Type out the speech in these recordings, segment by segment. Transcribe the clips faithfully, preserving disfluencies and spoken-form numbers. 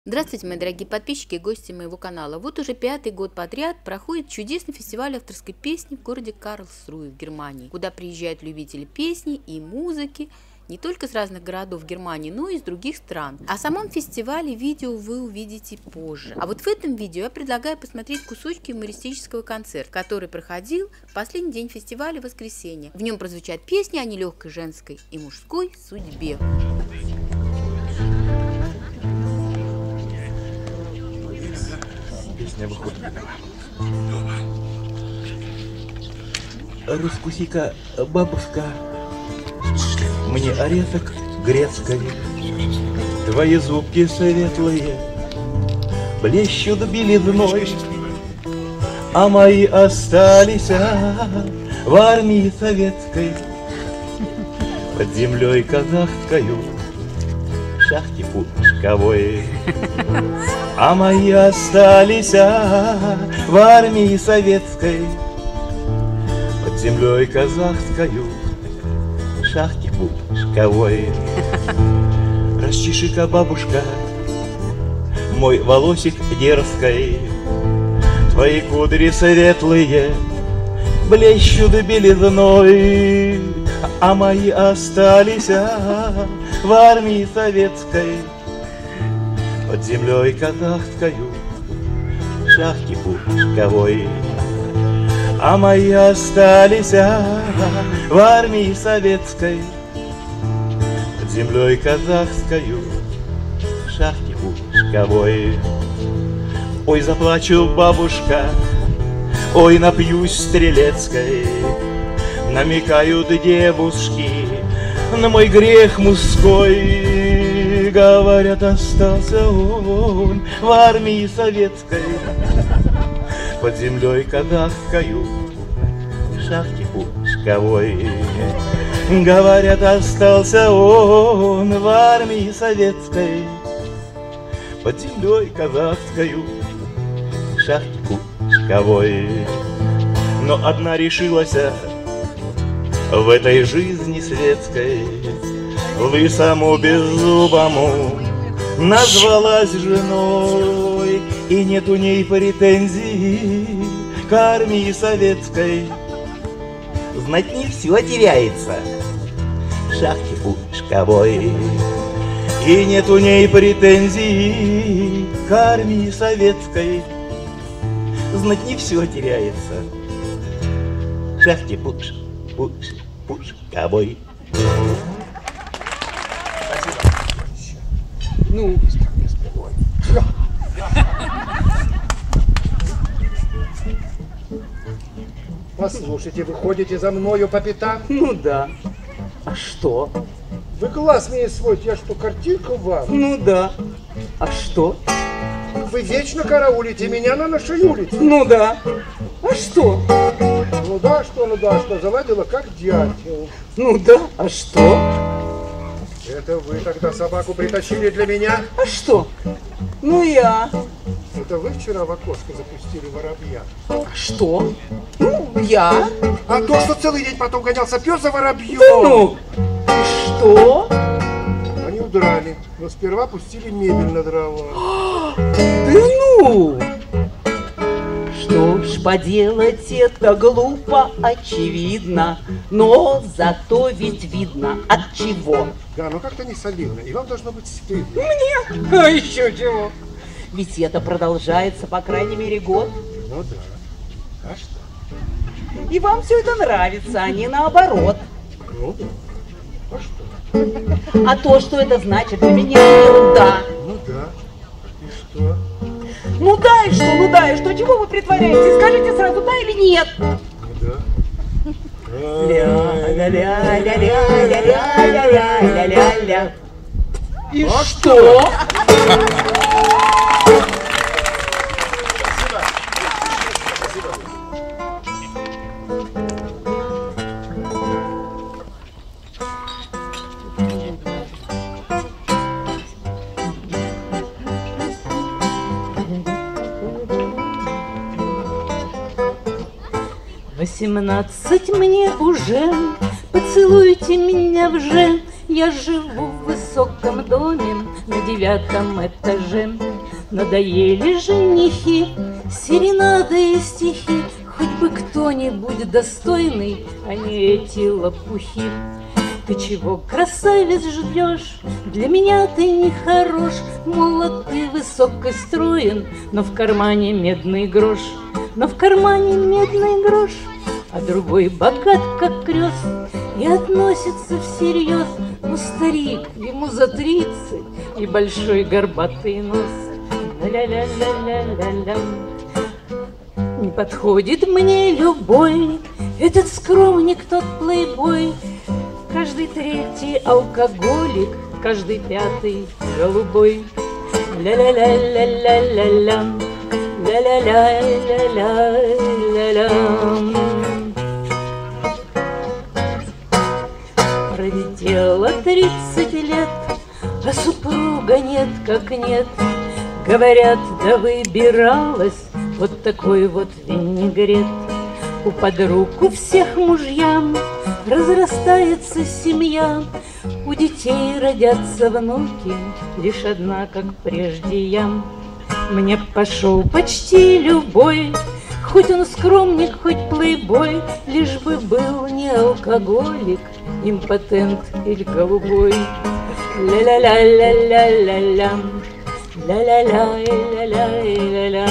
Здравствуйте, мои дорогие подписчики и гости моего канала. Вот уже пятый год подряд проходит чудесный фестиваль авторской песни в городе Карлсруэ в Германии, куда приезжают любители песни и музыки не только с разных городов Германии, но и из других стран. О самом фестивале видео вы увидите позже. А вот в этом видео я предлагаю посмотреть кусочки юмористического концерта, который проходил в последний день фестиваля в воскресенье. В нем прозвучат песни о нелегкой женской и мужской судьбе. Песня выходит. Раскуси-ка, бабушка, мне орешек грецкой. Твои зубки светлые блещут белизной, а мои остались в армии советской, под землей казахскою, в шахте пушковой. А мои остались в армии советской, под землей казахскою, в шахте пушковой. Расчеши-ка, бабушка, мой волосик дерзкой, твои кудри светлые блещут белизной, а мои остались в армии советской, под землей казахскою, в шахте пушковой. А мои остались в армии советской, под землей казахскою, в шахте пушковой. Ой, заплачу, бабушка, ой, напьюсь стрелецкой, намекают девушки на мой грех мужской. Говорят, остался он в армии советской, под землей казахскою, в шахте пушковой. Говорят, остался он в армии советской, под землей казахскою, в шахте пушковой. Но одна решилась в этой жизни светской, лысому беззубому назвалась женой, и нет у ней претензий к армии советской. Знать не все теряется в шахте пушковой, и нет у ней претензий к армии советской. Знать не все теряется в шахте пуш, пуш, пушковой. Ну, послушайте, вы ходите за мною по пятам? Ну да. А что? Вы глаз мне сводите, я что, картинку вам? Ну да. А что? Вы вечно караулите меня на нашей улице. Ну да. А что? Ну да, что, ну да, что, заладила как дятел. Ну да. А что? Это вы тогда собаку притащили для меня? А что? Ну я. Это вы вчера в окошко запустили воробья? А что? Ну, я. А то, что целый день потом гонялся пес за воробьем. Да ну, и что? Они удрали, но сперва пустили мебель на дрова. Да ну! Что ж поделать, это глупо, очевидно, но зато ведь видно от чего. Да, но как-то не солидно, и вам должно быть стыдно. Мне? А еще чего? Ведь это продолжается, по крайней мере, год. Ну да. А что? И вам все это нравится, а не наоборот. Ну да. А что? А то, что это значит для меня, ерунда. Ну да. И что? Ну да, и что, ну да, и что, чего вы притворяетесь? Скажите сразу, да или нет? Ну да. Ля-ля-ля-ля-ля-ля-ля-ля-ля-ля-ля. И а что? Восемнадцать мне уже, поцелуйте меня вже. Я живу в высоком доме на девятом этаже. Надоели женихи, серенады и стихи, хоть бы кто-нибудь достойный, а не эти лопухи. Ты чего, красавец, ждешь? Для меня ты не хорош. Молод ты, высоко строен, но в кармане медный грош. Но в кармане медный грош, а другой богат, как крест, и относится всерьез. Ну, старик, ему за тридцать, и большой горбатый нос. Ля-ля-ля-ля-ля-ля-ля. Не подходит мне любой этот скромник, тот плейбой. Каждый третий алкоголик, каждый пятый голубой. Ля-ля-ля-ля-ля-ля-ля, ля-ля-ля-ля-ля-ля-ля. Пролетело тридцать лет, а супруга нет как нет. Говорят, да выбиралась вот такой вот винегрет. У подруг, у всех мужьям разрастается семья, у детей родятся внуки, лишь одна, как прежде я. Мне пошел почти любой, хоть он скромник, хоть плейбой, лишь бы был не алкоголик, импотент или голубой. Ля-ля-ля-ля-ля-ля-ля, ля-ля-ля-ля-ля-ля-ля.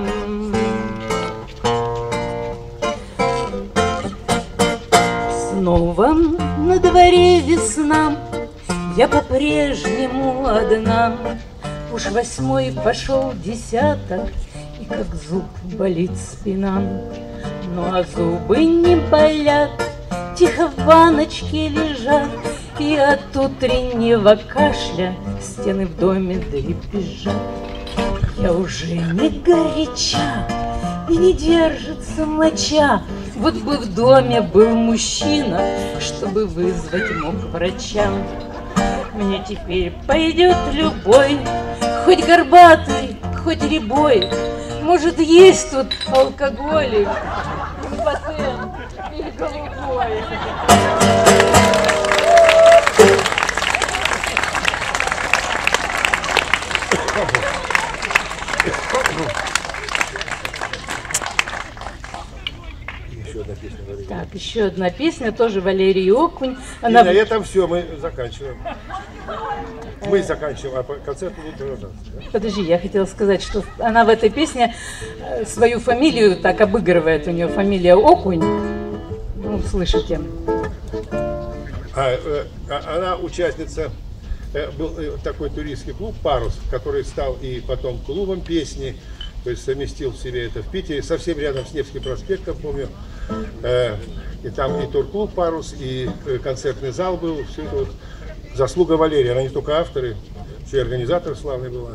Снова на дворе весна, я по-прежнему одна. Уж восьмой пошел десяток, и как зуб болит спина. Ну а зубы не болят, тихо в ванночке лежат, и от утреннего кашля стены в доме дребезжат. Я уже не горяча, и не держится моча. Вот бы в доме был мужчина, чтобы вызвать мог врача. Мне теперь пойдет любой, хоть горбатый, хоть рябой. Может, есть тут алкоголик, импотент или голубой. Так, еще одна песня, тоже Валерий Окунь. Она... И на этом все, мы заканчиваем. Мы заканчиваем, а концерт будет продолжаться. Подожди, я хотела сказать, что она в этой песне свою фамилию так обыгрывает, у нее фамилия Окунь. Ну, слышите. А, она участница, был такой туристский клуб «Парус», который стал и потом клубом песни, то есть совместил в себе это в Питере, совсем рядом с Невским проспектом, помню. И там и турклуб «Парус», и концертный зал был. Все это вот заслуга Валерии. Она не только авторы, еще и организатор славный была.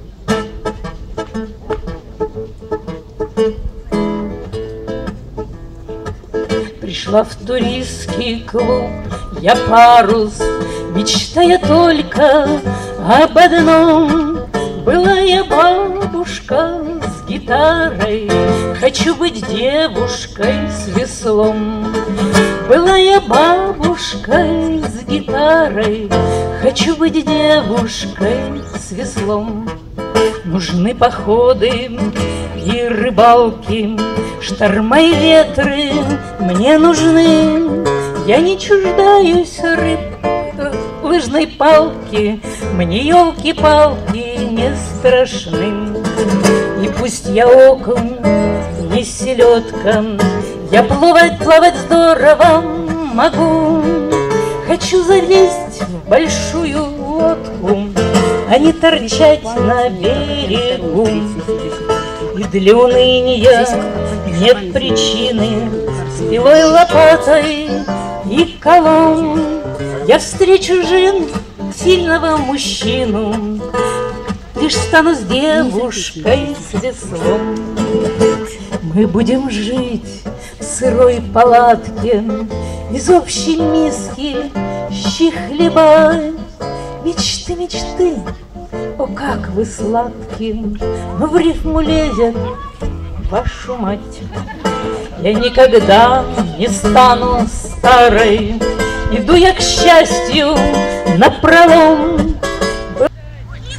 Пришла в туристский клуб я, «Парус», мечтая только об одном. Была я бабушка с гитарой, хочу быть девушкой с веслом. Была я бабушкой с гитарой, хочу быть девушкой с веслом. Нужны походы и рыбалки, шторма и ветры мне нужны. Я не чуждаюсь рыб, лыжной палки, мне елки-палки не страшны. И пусть я окунь, не селедка, я плавать, плавать здорово могу. Хочу залезть в большую лодку, а не торчать на берегу. И для уныния нет причины, с пилой, лопатой и колом я встречу жен сильного мужчину, лишь стану с девушкой с веслом. Мы будем жить в сырой палатке, из общей миски щи хлебать. Мечты, мечты, о, как вы сладкие, но в рифму лезет вашу мать. Я никогда не стану старой, иду я к счастью напролом.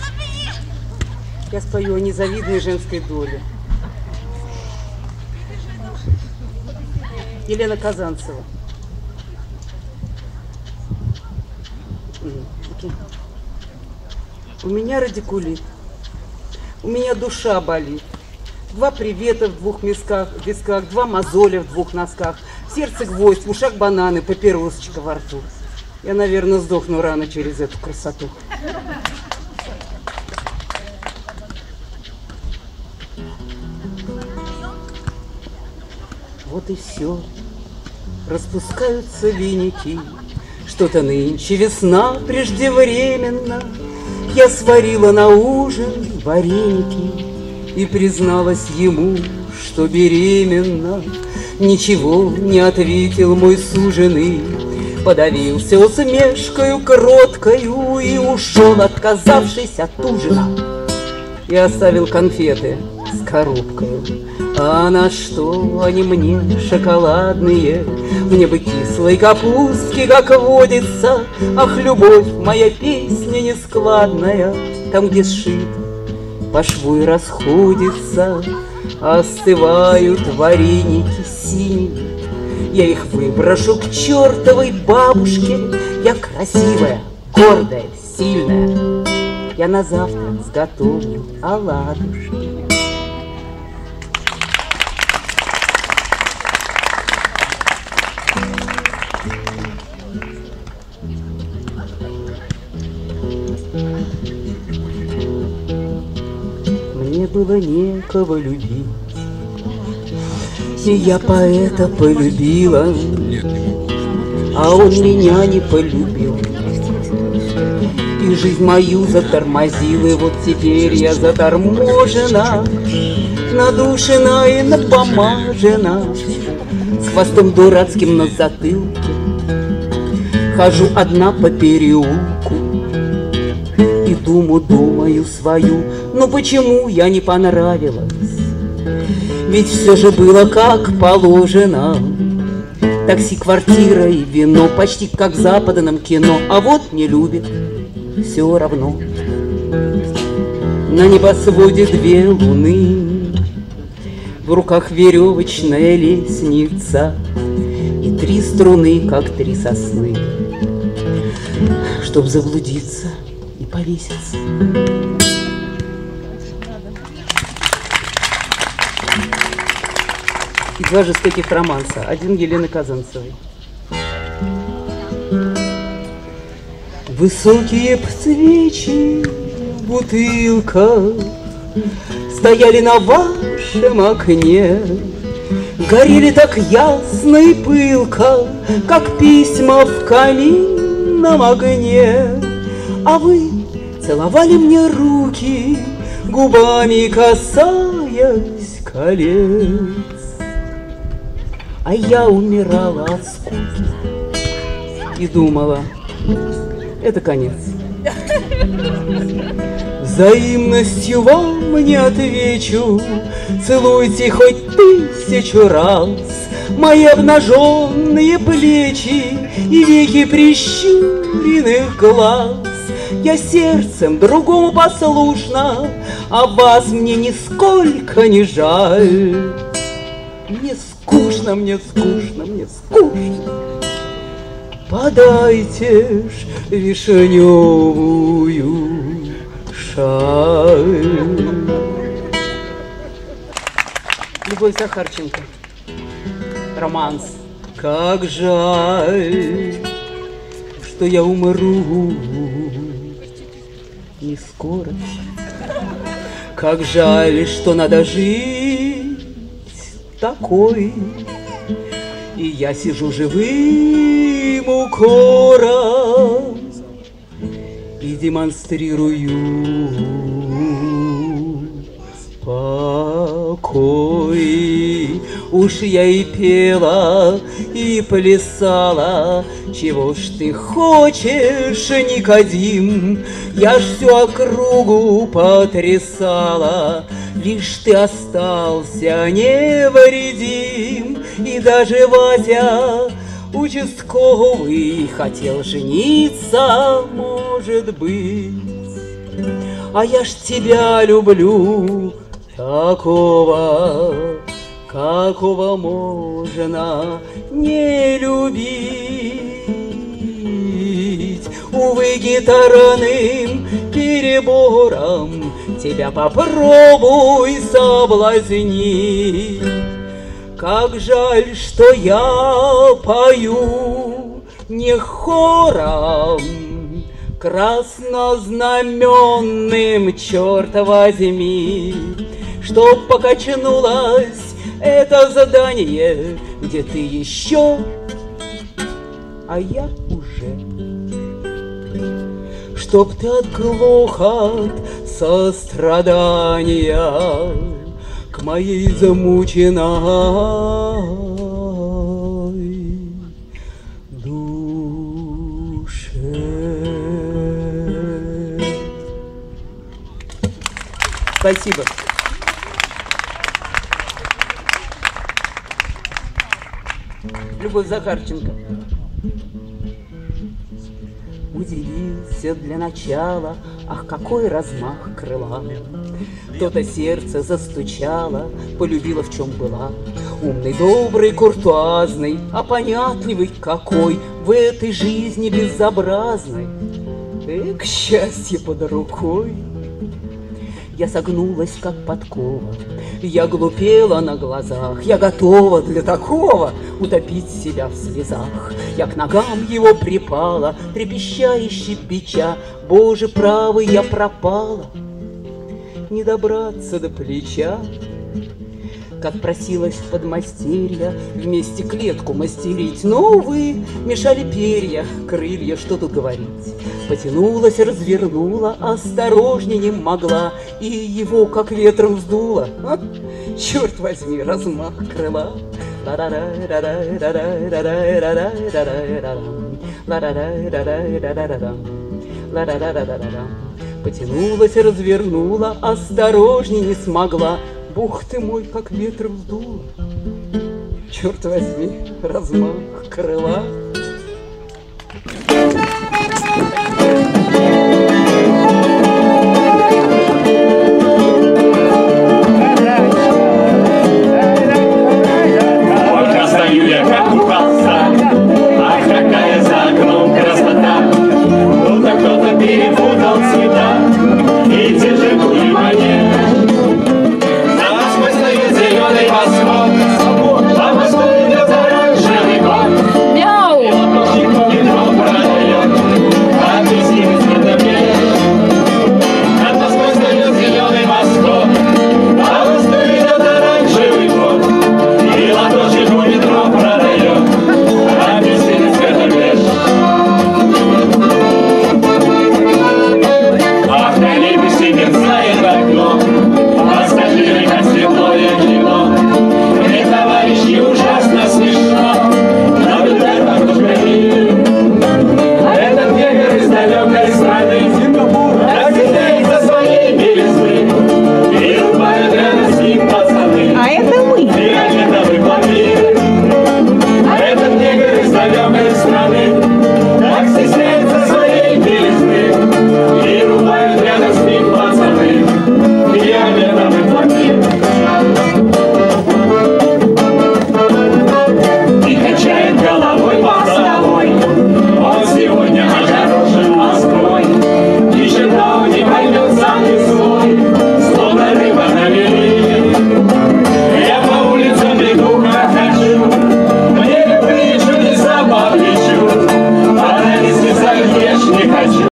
спою о незавидной женской доле. Елена Казанцева. У меня радикулит, у меня душа болит. Два привета в двух мисках, висках, два мозоля в двух носках, в сердце гвоздь, в ушах бананы, папиросочка во рту. Я, наверное, сдохну рано через эту красоту. Вот и все. Распускаются веники. Что-то нынче весна преждевременно. Я сварила на ужин вареники и призналась ему, что беременна. Ничего не ответил мой суженый, подавился усмешкою кроткою и ушел, отказавшись от ужина, и оставил конфеты с коробкою. А на что они мне шоколадные? Мне бы кислой капустки, как водится. Ах, любовь моя, песня нескладная, там, где сшит, по шву и расходится. Остывают вареники синие, я их выброшу к чертовой бабушке. Я красивая, гордая, сильная, я на завтра сготовлю оладушки. Мне было некого любить, и я поэта полюбила, а он меня не полюбил. И жизнь мою затормозил, и вот теперь я заторможена, надушена и напомажена, с хвостом дурацким на затылке. Хожу одна по переулку и думу думаю свою, ну почему я не понравилась? Ведь все же было как положено. Такси, квартира и вино, почти как в западном кино. А вот не любит, все равно. На небосводе две луны, в руках веревочная лестница и три струны, как три сосны, чтоб заблудиться и повеситься. И два жестоких романса. Один Елены Казанцевой. Высокие свечи в бутылках стояли на вашем окне, горели так ясно и пылко, как письма в каминном огне. А вы целовали мне руки, губами касаясь колец. А я умирала от скуки и думала, это конец. Взаимностью вам не отвечу, целуйте хоть тысячу раз мои обнаженные плечи и веки прищуренных глаз. Я сердцем другому послушна, а вас мне нисколько не жаль. Мне скучно, мне скучно, мне скучно. Подайте ж вишневую шаль. Любовь Захарченко. Романс. Как жаль, что я умру не скоро. Как жаль, что надо жить такой, и я сижу живым укором и демонстрирую покой. Уж я и пела, и плясала, чего ж ты хочешь, Никодим? Я ж всю округу потрясала, лишь ты остался невредим. И даже Вася участковый хотел жениться, может быть. а я ж тебя люблю такого, какого можно не любить. Увы, гитарным перебором тебя попробуй соблазнить. Как жаль, что я пою не хором краснознаменным, черт возьми, чтоб покачнулось это задание, где ты еще, а я уже. Чтоб ты отглох от сострадания к моей замученной душе. Спасибо. Любовь Захарченко. Удивился для начала, ах, какой размах крыла. То-то сердце застучало, полюбила, в чем была. Умный, добрый, куртуазный, а понятливый какой в этой жизни безобразной. Эх, счастье под рукой. Я согнулась, как подкова, я глупела на глазах, я готова для такого утопить себя в слезах. Я к ногам его припала, трепеща и щебеча, Боже правый, я пропала, не добраться до плеча. Как просилась в подмастерья вместе клетку мастерить, но, увы, мешали перья, крылья, что тут говорить. Потянулась, развернула, осторожней не могла, и его как ветром сдуло. А? Черт возьми, размах крыла. Потянулась, развернула, осторожней не смогла. Бог ты мой, как ветром сдуло. Черт возьми, размах крыла.